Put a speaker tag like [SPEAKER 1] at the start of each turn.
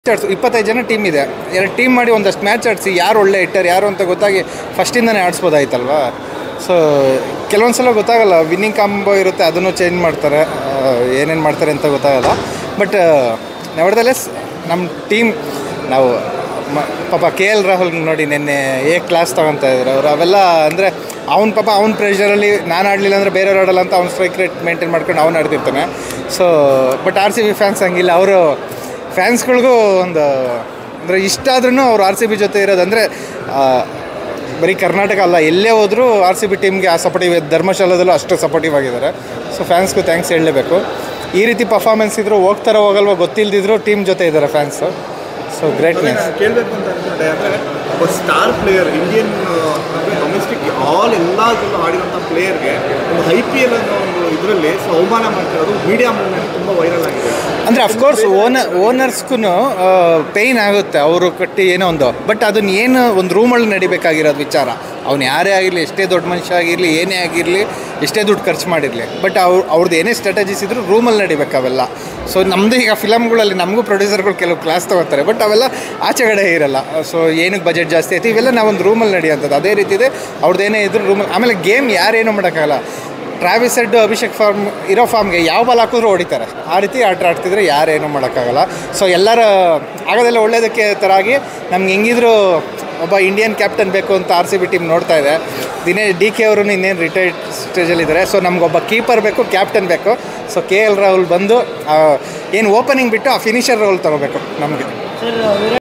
[SPEAKER 1] 25 ಜನ ಟೀಮ್ ಇದೆ. ಎರಡು ಟೀಮ್ ಮಾಡಿ ಒಂದಷ್ಟು ಮ್ಯಾಚ್ ಆಡಿಸಿ ಯಾರು ಒಳ್ಳೆ ಹಿಟ್ಟರ್ ಯಾರು ಅಂತ ಗೊತ್ತಾಗಿ ಫಸ್ಟಿಂದನೇ ಆಡಿಸ್ಬೋದಾಯ್ತಲ್ವಾ. ಸೊ ಕೆಲವೊಂದು ಸಲ ಗೊತ್ತಾಗಲ್ಲ, ವಿನ್ನಿಂಗ್ ಕಾಂಬೋ ಇರುತ್ತೆ, ಅದನ್ನು ಚೇಂಜ್ ಮಾಡ್ತಾರೆ, ಏನೇನು ಮಾಡ್ತಾರೆ ಅಂತ ಗೊತ್ತಾಗಲ್ಲ. ಬಟ್ ನೆವರ್ದಲೆಸ್ ನಮ್ಮ ಟೀಮ್ ನಾವು ಪಾಪ KL ರಾಹುಲ್ ನೋಡಿ ನೆನ್ನೆ ಕ್ಲಾಸ್ ತೊಗೊತಾ ಇದ್ದಾರೆ ಅವರು. ಅವೆಲ್ಲ ಅಂದರೆ ಅವ್ನ ಪ್ರೆಷರಲ್ಲಿ ನಾನು ಆಡಲಿಲ್ಲ ಅಂದರೆ ಬೇರೆಯವ್ರು ಆಡಲ್ಲ ಅಂತ ಅವ್ನು ಸ್ಟ್ರೈಕ್ ರೇಟ್ ಮೇಂಟೈನ್ ಮಾಡ್ಕೊಂಡು ಅವ್ನು ಆಡ್ತಿರ್ತಾನೆ. ಸೊ ಬಟ್ RCB ಫ್ಯಾನ್ಸ್ ಹಂಗಿಲ್ಲ, ಅವರು ಫ್ಯಾನ್ಸ್ಗಳಿಗೂ ಒಂದು ಅಂದರೆ ಇಷ್ಟ ಆದ್ರೂ ಅವ್ರು RCB ಜೊತೆ ಇರೋದಂದರೆ ಬರೀ ಕರ್ನಾಟಕ ಅಲ್ಲ, ಎಲ್ಲೇ ಹೋದರೂ RCB ಟೀಮ್ಗೆ ಆ ಸಪೋರ್ಟಿವ್, ಧರ್ಮಶಾಲದಲ್ಲೂ ಅಷ್ಟು ಸಪೋರ್ಟಿವ್ ಆಗಿದ್ದಾರೆ. ಸೊ ಫ್ಯಾನ್ಸ್ಗೂ ಥ್ಯಾಂಕ್ಸ್ ಹೇಳಲೇಬೇಕು. ಈ ರೀತಿ ಪರ್ಫಾರ್ಮೆನ್ಸ್ ಇದ್ದರೂ ಹೋಗ್ತಾರೋ ಹೋಗಲ್ವೋ ಗೊತ್ತಿಲ್ಲದಿದ್ರು ಟೀಮ್ ಜೊತೆ ಇದ್ದಾರೆ ಫ್ಯಾನ್ಸು. So great news.
[SPEAKER 2] ಕೇಳಬೇಕು ಅಂತ ಅನ್ಕೊಂಡೆ, ಅಂದರೆ ಒಬ್ಬ ಸ್ಟಾರ್ ಪ್ಲೇಯರ್ ಇಂಡಿಯನ್ ಅಂದರೆ ಡೊಮೆಸ್ಟಿಕ್ ಎಲ್ಲ ಆಡಿರೋಂಥ ಪ್ಲೇಯರ್ಗೆ ಒಂದು IPL ಅನ್ನೋ ಒಂದು ಇದರಲ್ಲಿ ಅವಮಾನ ಮಾಡ್ತಿರೋದು ಮೀಡಿಯಾ ಮೂವ್ಮೆಂಟ್ ತುಂಬ ವೈರಲ್ ಆಗಿದೆ.
[SPEAKER 1] ಅಂದರೆ ಅಫ್ಕೋರ್ಸ್ ಓನರ್ಸ್ಗೂ ಪೇಯ್ನ್ ಆಗುತ್ತೆ, ಅವರು ಕಟ್ಟಿ ಏನೋ ಒಂದು, ಬಟ್ ಅದನ್ನ ಏನು ಒಂದು ರೂಮಲ್ಲಿ ನಡಿಬೇಕಾಗಿರೋದು ವಿಚಾರ. ಅವ್ನು ಯಾರೇ ಆಗಿರಲಿ, ಎಷ್ಟೇ ದೊಡ್ಡ ಮನುಷ್ಯ ಆಗಿರಲಿ, ಏನೇ ಆಗಿರಲಿ, ಎಷ್ಟೇ ದುಡ್ಡು ಖರ್ಚು ಮಾಡಿರಲಿ, ಬಟ್ ಅವ್ರದ್ದು ಏನೇ ಸ್ಟ್ರಾಟಜೀಸ್ ಇದ್ದರೂ ರೂಮಲ್ಲಿ ನಡಿಬೇಕು ಅವೆಲ್ಲ. ಸೊ ನಮ್ಮದು ಈಗ ಫಿಲಮ್ಗಳಲ್ಲಿ ನಮಗೂ ಪ್ರೊಡ್ಯೂಸರ್ಗಳು ಕೆಲವು ಕ್ಲಾಸ್ ತೊಗೋತಾರೆ, ಬಟ್ ಅವೆಲ್ಲ ಆಚೆಗಡೆ ಇರಲ್ಲ. ಸೊ ಏನಕ್ಕೆ ಬಜೆಟ್ ಜಾಸ್ತಿ ಆಯ್ತು ಇವೆಲ್ಲ ನಾವೊಂದು ರೂಮಲ್ಲಿ ನಡೆಯೋಂಥದ್ದು. ಅದೇ ರೀತಿ ಇದೆ ಅವ್ರದ್ದೇನೇ ಇದ್ದರೂ ರೂಮಲ್ಲಿ. ಆಮೇಲೆ ಗೇಮ್ ಯಾರೇನೂ ಮಾಡೋಕ್ಕಾಗಲ್ಲ. ಟ್ರಾವಿಸ್ ಹೆಡ್, ಅಭಿಷೇಕ್ ಫಾರ್ಮ್ ಇರೋ ಫಾರ್ಮ್ಗೆ ಯಾವ ಬಾಲ್ ಹಾಕಿದ್ರೂ ಹೊಡಿತಾರೆ. ಆ ರೀತಿ ಆಟ ಆಡ್ತಿದ್ರೆ ಯಾರೇನೂ ಮಾಡೋಕ್ಕಾಗಲ್ಲ. ಸೊ ಎಲ್ಲರ ಆಗೋದೆಲ್ಲ ಒಳ್ಳೇದಕ್ಕೆ ಥರ ಆಗಿ ನಮ್ಗೆ ಹೆಂಗಿದ್ರು ಒಬ್ಬ ಇಂಡಿಯನ್ ಕ್ಯಾಪ್ಟನ್ ಬೇಕು ಅಂತ RCB ಟೀಮ್ ನೋಡ್ತಾ ಇದೆ. DK ಅವರು ಇನ್ನೇನು ರಿಟೈರ್ಡ್ ಸ್ಟೇಜಲ್ಲಿದ್ದಾರೆ. ಸೊ ನಮಗೊಬ್ಬ ಕೀಪರ್ ಬೇಕು, ಕ್ಯಾಪ್ಟನ್ ಬೇಕು. ಸೊ KL ರಾಹುಲ್ ಬಂದು ಏನು ಓಪನಿಂಗ್ ಬಿಟ್ಟು ಆ ಫಿನಿಷರ್ ರೋಲ್ ತೊಗೋಬೇಕು ನಮಗೆ.